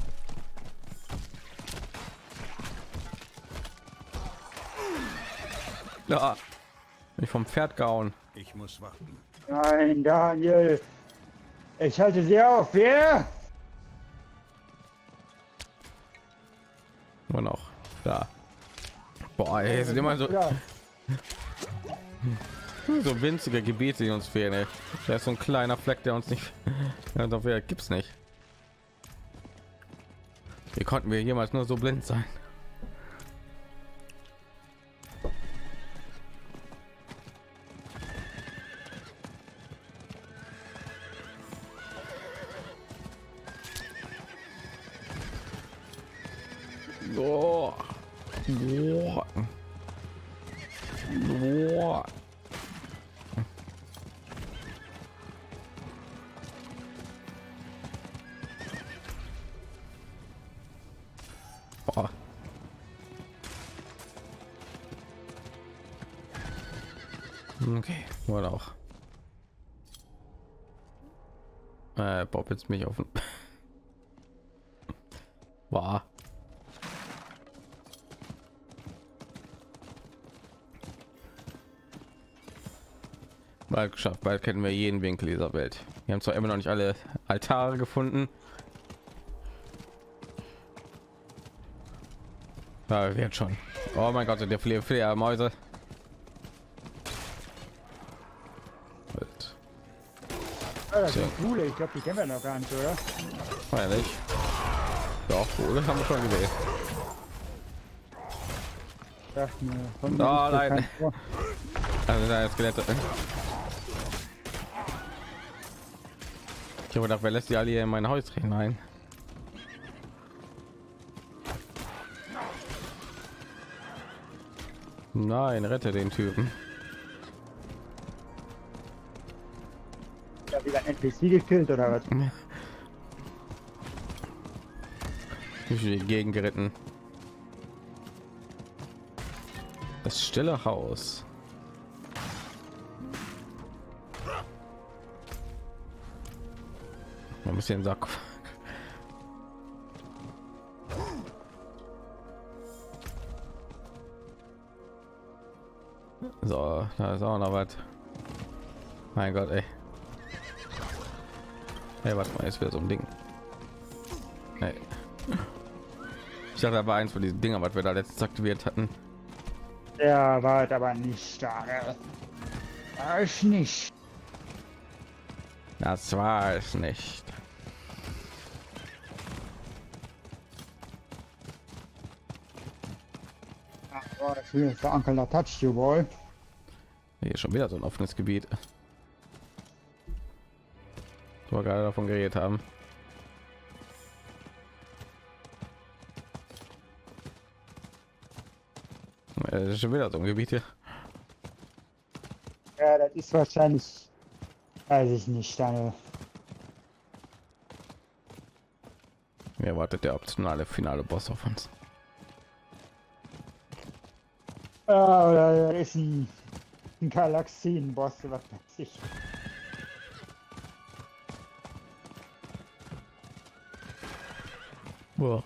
Ja, mich vom Pferd gehauen. Ich muss warten. Nein, Daniel. Ich halte sie auf, ja? Nur noch da. Boah, ey, sind immer so, Ja. so winzige Gebiete, die uns fehlen. Ey. Da ist so ein kleiner Fleck, der uns nicht. Ja, doch, wer gibt's nicht. Wie konnten wir jemals nur so blind sein? Oh. Oh. Oh. Oh. Okay, wohl auch. Äh, Bob jetzt mich auf. War. Bald geschafft, bald kennen wir jeden Winkel dieser Welt. Wir haben zwar immer noch nicht alle Altare gefunden. Ja, wird schon. Oh mein Gott, sind der viele Fledermäuse. Ah, das sind coole. Ich glaube, die kennen wir noch gar nicht, oder? Freilich. Doch, cool, haben wir schon gewählt. Sagt mir, von Oh, mir ist nein. bekannt vor. Also da Skelette. Ich habe gedacht, wer lässt die alle hier in mein Haus hinein? Nein, rette den Typen. Ja, wieder ein N P C gekillt oder was? Ich bin die Gegend geritten. Das stille Haus. Man muss den Sack. So, da ist auch noch was. Mein Gott, ey. Hey, warte mal, jetzt wieder so ein Ding. Hey. Ich dachte, da war eins von diesen Dinger, was wir da letztens aktiviert hatten. Ja, war aber nicht da. War ich nicht. Das war es nicht. War das hier verankerter Touch you boy. Hier schon wieder so ein offenes Gebiet. Wo wir gerade davon geredet haben. Das ist schon wieder so ein Gebiet hier. Ja, das ist wahrscheinlich, weiß ich nicht, deine. Mir wartet der optionale finale Boss auf uns. Ja, oder das ist ein, ein Galaxien-Boss, was weiß ich. Boah.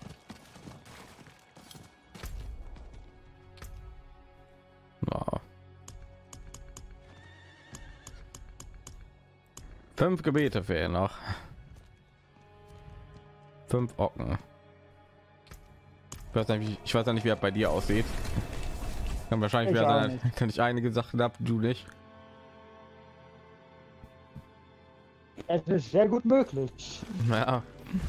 Ja. Fünf Gebete fehlen noch. Fünf Ocken. Ich weiß nicht, ich weiß nicht, wie er bei dir aussieht. Kann wahrscheinlich Ich wieder auch sein, nicht. kann ich einige Sachen ab, du nicht. Es ist sehr gut möglich. Ja.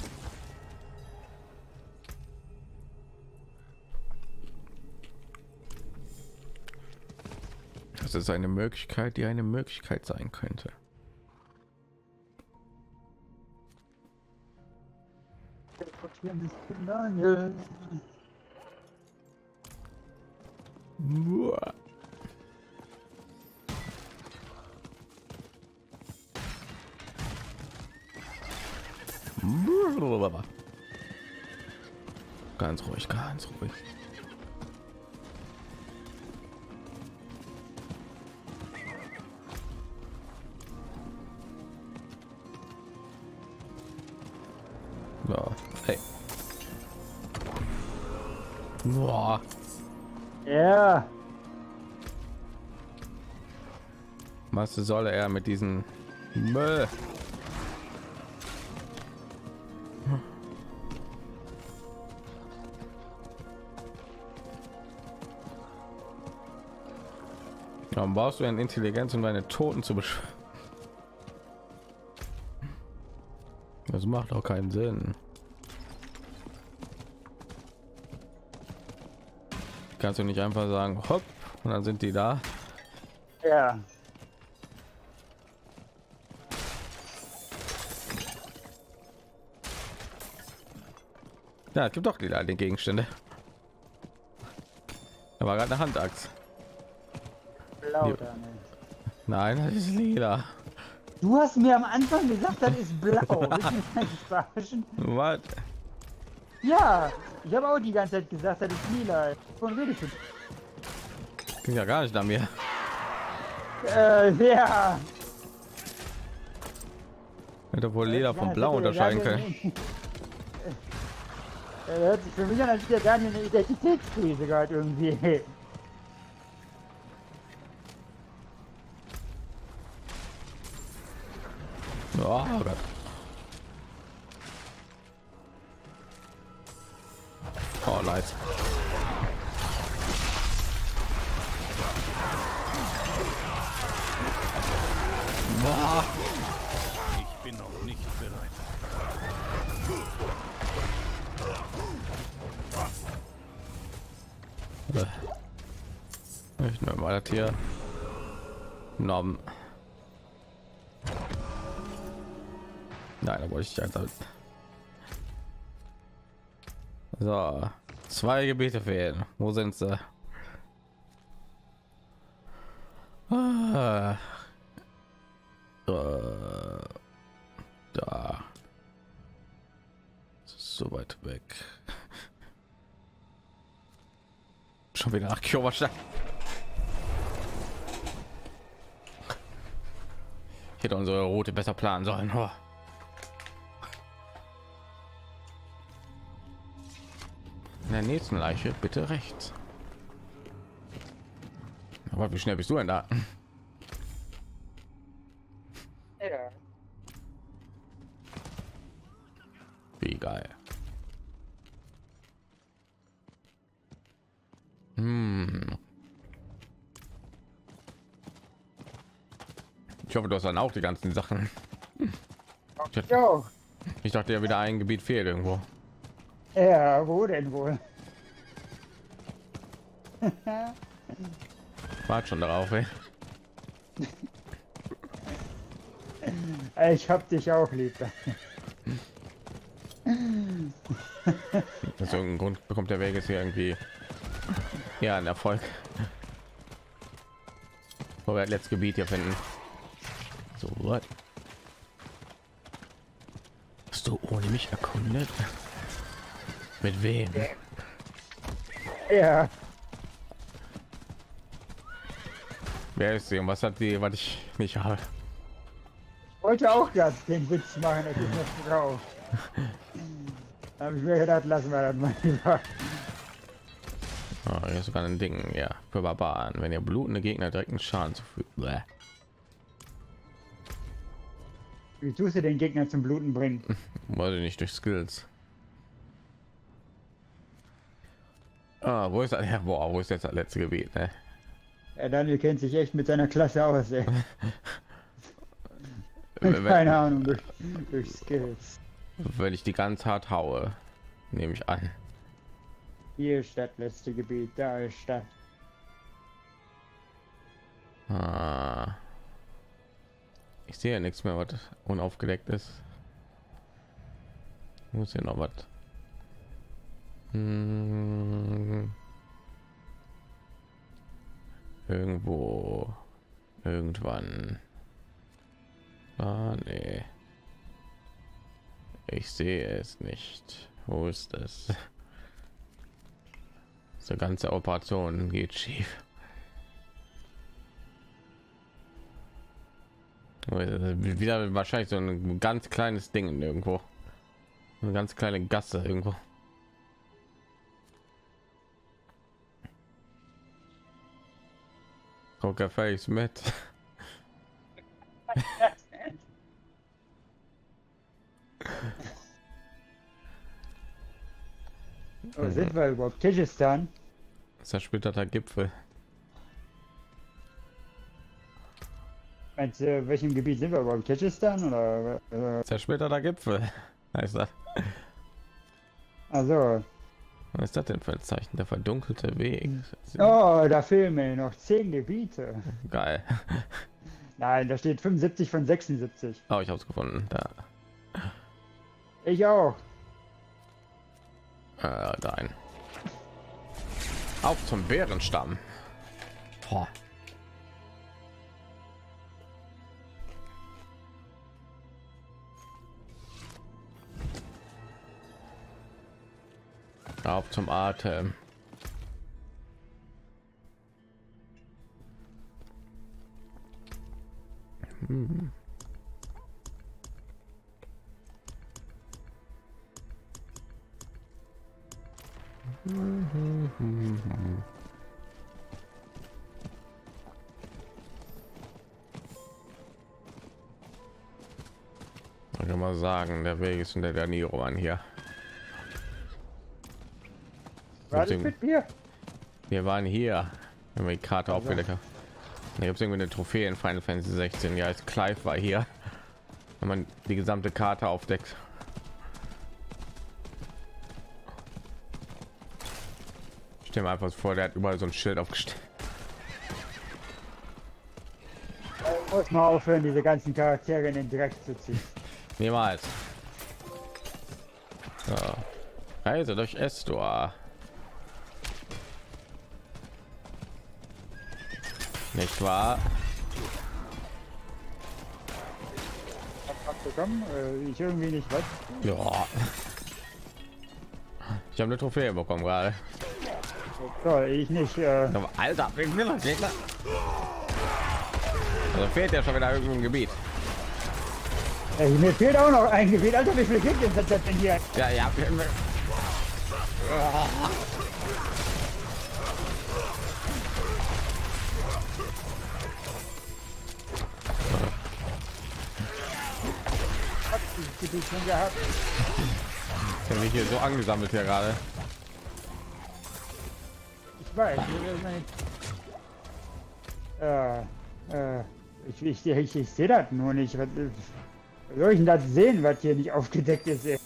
Das ist eine Möglichkeit, die eine Möglichkeit sein könnte. Uah. Ganz ruhig, ganz ruhig. So, hey. Boah. Ja, Was soll er mit diesen Müll? Warum brauchst du eine Intelligenz, um deine Toten zu beschwören? Das macht auch keinen Sinn. Kannst du nicht einfach sagen, hopp, und dann sind die da? ja. Ja, es gibt doch die den Gegenstände. Da war gerade eine Handachs. Blau Ja. da nicht. Nein, das ist lila. Du hast mir am Anfang gesagt, das ist blau. Willst du mich eigentlich verarschen? Was? Ja, ich habe auch die ganze Zeit gesagt, das ist lila. Von redest du? Klingt ja gar nicht nach mir. Äh, ja. Hätte wohl lila von blau unterscheiden können. Er hört sich für mich an, als der Daniel eine Identitätskrise gerade irgendwie. Oh Gott. Oh, leid. Boah. Ich bin noch nicht bereit. Ich nehme mal das hier. Norm. Nein, da wollte ich einfach. So, zwei Gebiete fehlen. Wo sind sie? Ah. Äh, da. So weit weg. Schon wieder nach Kyowastadt. Ich hätte unsere Route besser planen sollen. Oh. In der nächsten Leiche bitte rechts. Aber wie schnell bist du denn da? Ja. Wie geil. Hm. Ich hoffe, du hast dann auch die ganzen Sachen. Ich dachte, Jo. ich dachte ja wieder ein Gebiet fehlt irgendwo. Ja, wo denn wohl? Wart schon darauf, ey. Ich hab dich auch lieb. Aus irgendeinem Grund bekommt der Weg jetzt hier irgendwie ja ein Erfolg. Wo wir das letzte Gebiet hier finden. So, what? Hast du ohne mich erkundet? Mit wem? Ja. Wer ist sie und was hat sie, was ich nicht habe? Ich wollte auch gerade den Witz machen, dass ich noch drauf. Da habe ich mir gedacht, lassen wir das mal lieber. Oh, hier ist sogar ein Ding, ja, für Barbaren. Wenn ihr blutende Gegner direkten Schaden zufügt. Bäh. Wie tust du den Gegner zum Bluten bringen? Weiß ich nicht, durch Skills. Ah, wo ist das? Ja, boah, wo ist jetzt das letzte Gebiet? Ne? Ja, Daniel kennt sich echt mit seiner Klasse aus, ey. Wenn, Keine Ahnung, durch, durch Skills. wenn ich die ganz hart haue, nehme ich an. Hier ist das letzte Gebiet, da ist das. Ah. Ich sehe ja nichts mehr, was unaufgedeckt ist. Muss hier noch was. Hm. Irgendwo, irgendwann. Ah, nee. Ich sehe es nicht. Wo ist es? Die ganze Operation geht schief. Wieder wahrscheinlich so ein ganz kleines Ding irgendwo. Eine ganz kleine Gasse irgendwo. Guck gefälligst mit. Wo sind wir überhaupt? Kirgisistan? Zersplitterter Gipfel. Meinst du, welchem Gebiet sind wir überhaupt? Kirgisistan oder? oder? Zersplitterter Gipfel. Heißt das. Also. Was ist das denn für ein Zeichen? Der verdunkelte Weg. Oh, da fehlen mir noch zehn Gebiete. Geil. Nein, da steht fünfundsiebzig von sechsundsiebzig. Oh, ich habe es gefunden. Da. Ich auch. Äh, nein. Auf zum Bärenstamm. Boah. Auf zum Atem. Hm. Ich kann mal sagen, der Weg ist in der Daniro an hier. War das mit mir? Wir waren hier, wenn wir die Karte Also. aufgedeckt haben. Da gibt es irgendwie eine Trophäe in Final Fantasy sechzehn. Ja, als Clive war hier, wenn man die gesamte Karte aufdeckt. Ich stelle mir einfach vor, der hat überall so ein Schild aufgestellt. Ich muss mal aufhören, diese ganzen Charaktere in den Dreck zu ziehen. Niemals. So. Reise durch Estor. Nicht wahr? Was bekommen? Äh, ich irgendwie nicht was. Ja. Ich habe eine Trophäe bekommen gerade. So, ich nicht. Äh, Aber Alter, ich will das Gegner. Also fehlt ja schon wieder irgendwo ein Gebiet. äh, mir fehlt auch noch ein Gebiet. Alter, wie viele Gegner sind das denn hier? Ja, ja. Die bin schon gehabt. Ich habe mich hier so angesammelt hier gerade. Ich weiß. Äh, äh, ich, ich, ich, ich sehe das nur nicht. Was, was soll ich denn das sehen, was hier nicht aufgedeckt ist? Ey?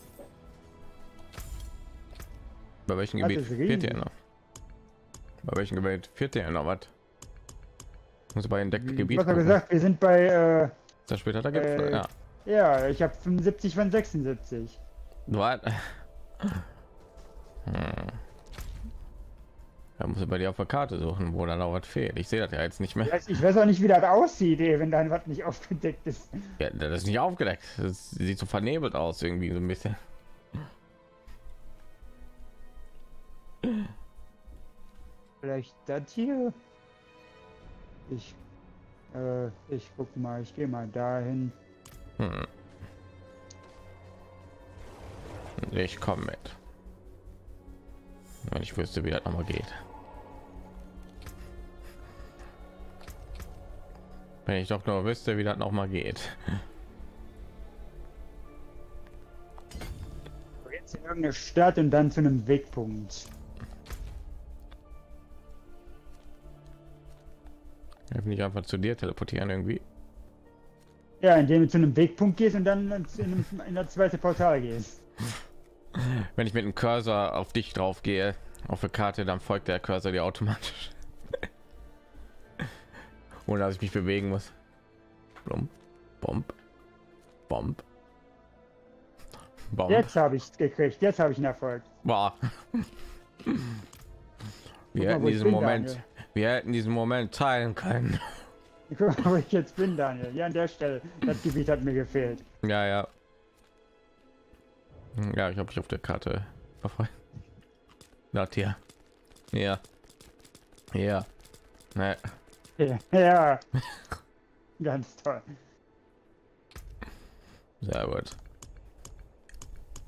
Bei welchem Das Gebiet ist fehlt dir riesig. noch? Bei welchem Gebiet fehlt dir noch was? Muss bei entdeckten Gebiet. Was er gucken. gesagt, wir sind bei. Äh, Da später da gibt's äh, ja. ja, ich habe fünfundsiebzig von sechsundsiebzig. Was? Hm. Da muss er bei dir auf der Karte suchen, wo da noch was fehlt. Ich sehe das ja jetzt nicht mehr. Ich weiß, ich weiß auch nicht, wie das aussieht, ey, wenn dann was nicht aufgedeckt ist. Ja, das ist nicht aufgedeckt. Das sieht so vernebelt aus irgendwie so ein bisschen. Vielleicht das hier. Ich, äh, ich guck mal, ich gehe mal dahin. Hm. Ich komme mit. Wenn ich wüsste, wie das nochmal geht. Wenn ich doch nur wüsste, wie das noch mal geht. Jetzt in irgendeine Stadt und dann zu einem Wegpunkt. Wenn ich einfach zu dir teleportieren irgendwie. Ja, indem du zu einem Wegpunkt gehst und dann in, einem, in das zweite Portal gehst. Wenn ich mit dem Cursor auf dich drauf gehe, auf der Karte, dann folgt der Cursor dir automatisch. Ohne dass ich mich bewegen muss. Blum, Bomb, Bomb, Bomb. Jetzt habe ich es gekriegt, jetzt habe ich einen Erfolg. Boah. Wir mal, hätten wo ich diesen bin, Moment, Daniel. wir hätten diesen Moment teilen können. Guck mal, wo ich jetzt bin, Daniel. Hier an der Stelle. Das Gebiet hat mir gefehlt. Ja, ja. Ja, ich habe dich auf der Karte verfolgt. Das hier. Ja. Ja. Ne. Ja, ja. Ganz toll. Sehr gut.